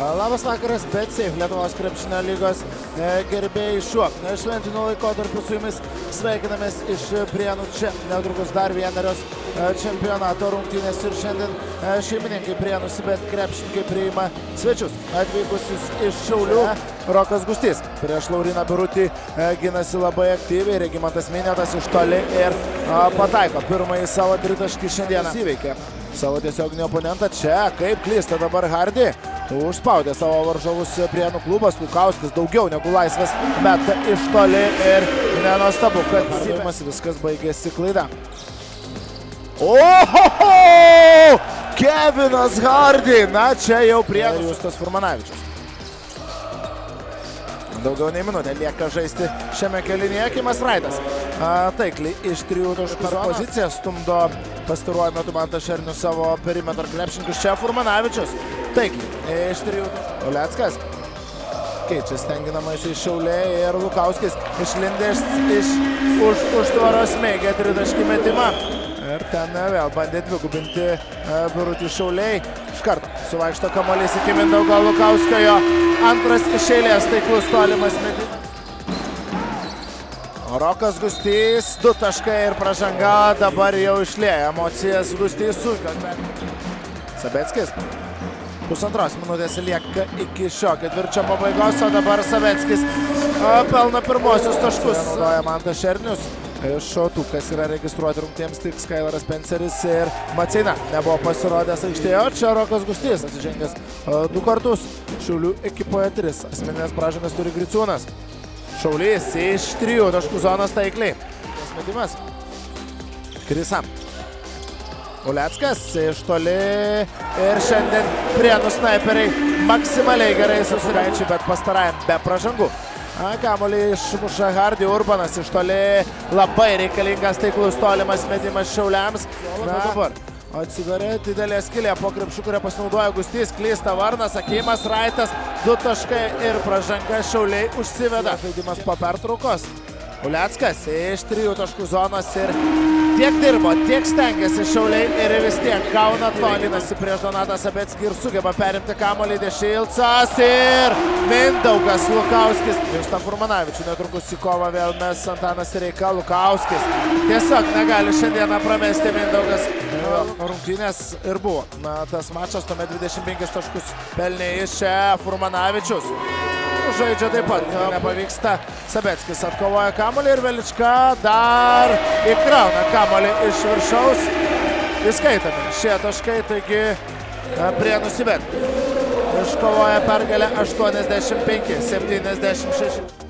Labas vakaras, BetSafe, Lietuvos krepšinio lygos gerbėjai šiuo šventiniu laikotarpiu su jumis sveikinamės iš Prienų. Čia netrukus dar vienerios čempionato rungtynės ir šiandien šeimininkai Prienus, bet krepšininkai priima svečius atvykusius iš Šiaulių. Rokas Gustys prieš Lauriną Birutį ginasi labai aktyviai, Regimantas Minėtas iš toli ir pataiko pirmąjį savo tritaškį šiandieną. Įveikė savo tiesioginį oponentą. Čia kaip klysta dabar Hardy. Užspaudė savo varžovus Prienų klubas. Lukauskis daugiau negu laisvas meta iš toli ir nenuostabu, kad viskas baigėsi klaida. Ohoho! Kevinas Hardy. Na, čia jau Prienų Justas Furmanavičius. Daugiau nei minutę lieka žaisti šiame kėlinyje. Kimas Raitas taikliai iš 3 taškų poziciją stumdo pastaruoju metu Mantas Šernius savo perimetro krepšininkus. Čia Furmanavičius taikliai iš 3 taškų. Uleckas keičia stenginamais iš Šiauliai ir Lukauskis išlindė už tvaros smėgė tritaškį metimą. Ir ten vėl bandė dvigubinti Birutį Šiauliai. Iš karto suvaikšto kamuolys iki Mindaugo Lukauskio, jo antras iš eilės taiklus tolimas metimas. Rokas Gustys, 2 taškai ir pražanga dabar jau išlieja emocijas Gustys užgas. Sabeckis. 1,5 minutės lieka iki šio ketvirčio pabaigos, o dabar Sabeckis pelna pirmosius taškus. Naudoja Mantas Šernius. Iš tų, kas yra registruoti rungtėms, tik Skylaras Penceris ir Maceina nebuvo pasirodęs aikštėje, o čia Rokas Gustys atsižengęs 2 kartus. Šiaulių ekipoje 3 asmeninės pražangas turi Griciūnas. Šaulys iš 3 taškų zonos taikliai. Metimas. Krisa. Uleckas iš toli ir šiandien Prienų snaiperiai maksimaliai gerai susiraičiai, bet pastarajam be pražangų. Kamuolį išmuša Hardy. Urbanas iš toli, labai reikalingas taiklus tolimas metimas Šiauliams. Na dabar atsidarė didelė skylė po krepšiu, kurią pasinaudoja Gustys. Klysta Varnas, Akimas Raitas, 2 taškai ir pražanga. Šiauliai užsiveda. Žaidimas po pertraukos. Uleckas iš 3 taškų zonos ir tiek dirbo, tiek stengiasi Šiauliai ir vis tiek gauna, tolinasi prieš Donatą Sabeckį ir sugeba perimti kamuolį. Dešilcas ir Mindaugas Lukauskis. Grįžta Furmanavičių, netrukus į kovą vėl mes Antanas Reika. Lukauskis tiesiog negali šiandieną pramesti Mindaugas. Rungtynės ir buvo. Na, tas mačas, tuomet 25 taškus pelnė iš čia Furmanavičius. Žaidžia taip pat, nepavyksta. Sabeckis atkovoja kamuolį ir Velička dar įkrauna kamuolį iš viršaus. Įskaitami šie taškai, taigi Prienus įved iškovoja pergalę 85-76.